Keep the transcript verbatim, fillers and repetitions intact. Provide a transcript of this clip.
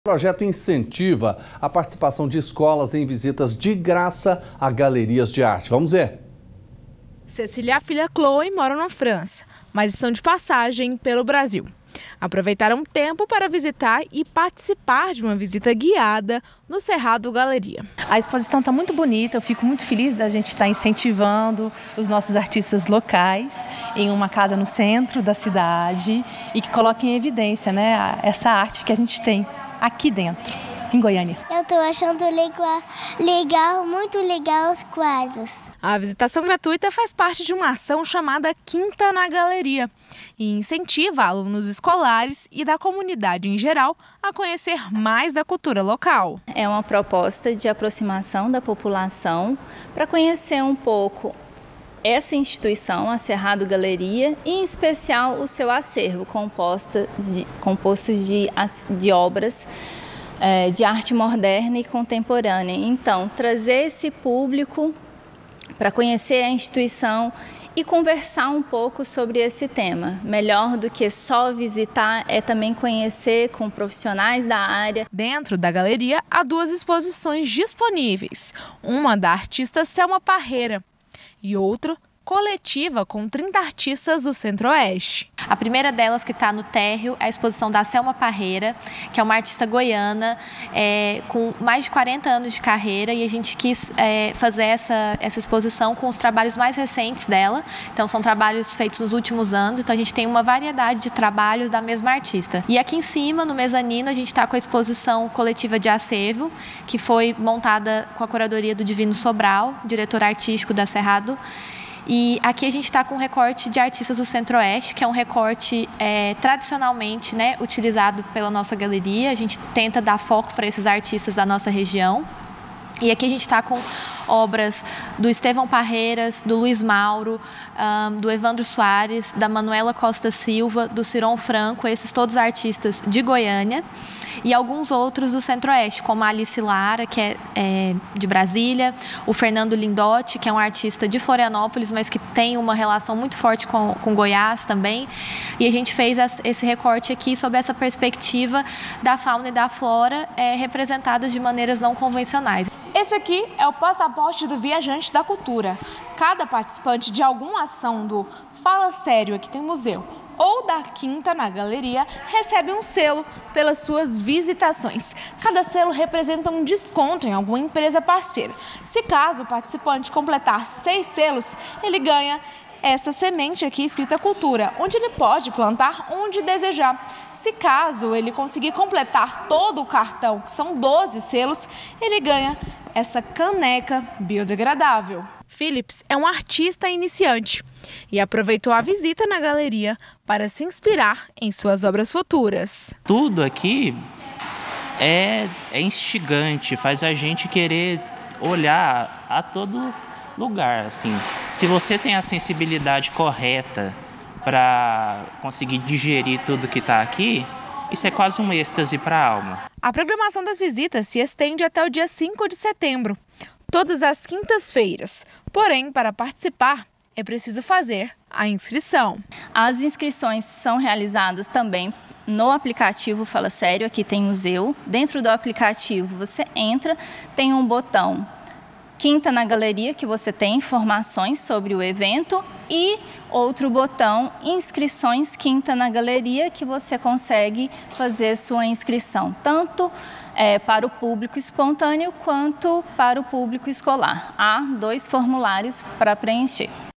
O projeto incentiva a participação de escolas em visitas de graça a galerias de arte. Vamos ver. Cecília e a filha Chloe moram na França, mas estão de passagem pelo Brasil. Aproveitaram tempo para visitar e participar de uma visita guiada no Cerrado Galeria. A exposição está muito bonita, eu fico muito feliz da gente estar incentivando os nossos artistas locais em uma casa no centro da cidade e que coloquem em evidência, né, essa arte que a gente tem aqui dentro, em Goiânia. Eu estou achando legal, legal, muito legal os quadros. A visitação gratuita faz parte de uma ação chamada Quinta na Galeria e incentiva alunos escolares e da comunidade em geral a conhecer mais da cultura local. É uma proposta de aproximação da população para conhecer um pouco essa instituição, a Cerrado Galeria, e em especial o seu acervo composto de, composto de, de obras é, de arte moderna e contemporânea. Então, trazer esse público para conhecer a instituição e conversar um pouco sobre esse tema. Melhor do que só visitar é também conhecer com profissionais da área. Dentro da galeria há duas exposições disponíveis, uma da artista Selma Parreira e outra coletiva com trinta artistas do Centro-Oeste. A primeira delas, que está no térreo, é a exposição da Selma Parreira, que é uma artista goiana é, com mais de quarenta anos de carreira, e a gente quis é, fazer essa, essa exposição com os trabalhos mais recentes dela. Então são trabalhos feitos nos últimos anos, então a gente tem uma variedade de trabalhos da mesma artista. E aqui em cima, no mezanino, a gente está com a exposição coletiva de acervo, que foi montada com a curadoria do Divino Sobral, diretor artístico da Cerrado. E aqui a gente está com um recorte de artistas do Centro-Oeste, que é um recorte é, tradicionalmente, né, utilizado pela nossa galeria. A gente tenta dar foco para esses artistas da nossa região. E aqui a gente está com obras do Estevão Parreiras, do Luiz Mauro, um, do Evandro Soares, da Manuela Costa Silva, do Ciron Franco, esses todos artistas de Goiânia, e alguns outros do Centro-Oeste, como a Alice Lara, que é, é de Brasília, o Fernando Lindotti, que é um artista de Florianópolis, mas que tem uma relação muito forte com, com Goiás também. E a gente fez esse recorte aqui sob essa perspectiva da fauna e da flora é, representadas de maneiras não convencionais. Esse aqui é o passaporte do viajante da cultura. Cada participante de alguma ação do Fala Sério Aqui Tem Museu ou da Quinta na Galeria recebe um selo pelas suas visitações. Cada selo representa um desconto em alguma empresa parceira. Se caso o participante completar seis selos, ele ganha essa semente aqui escrita Cultura, onde ele pode plantar onde desejar. Se caso ele conseguir completar todo o cartão, que são doze selos, ele ganha essa caneca biodegradável. Philips é um artista iniciante e aproveitou a visita na galeria para se inspirar em suas obras futuras. Tudo aqui é, é instigante, faz a gente querer olhar a todo lugar. Assim. Se você tem a sensibilidade correta para conseguir digerir tudo que está aqui, isso é quase um êxtase para a alma. A programação das visitas se estende até o dia cinco de setembro, todas as quintas-feiras. Porém, para participar, é preciso fazer a inscrição. As inscrições são realizadas também no aplicativo Fala Sério Aqui Tem Museu. Dentro do aplicativo você entra, tem um botão Quinta na Galeria, que você tem informações sobre o evento, e outro botão Inscrições Quinta na Galeria, que você consegue fazer sua inscrição, tanto é, para o público espontâneo quanto para o público escolar. Há dois formulários para preencher.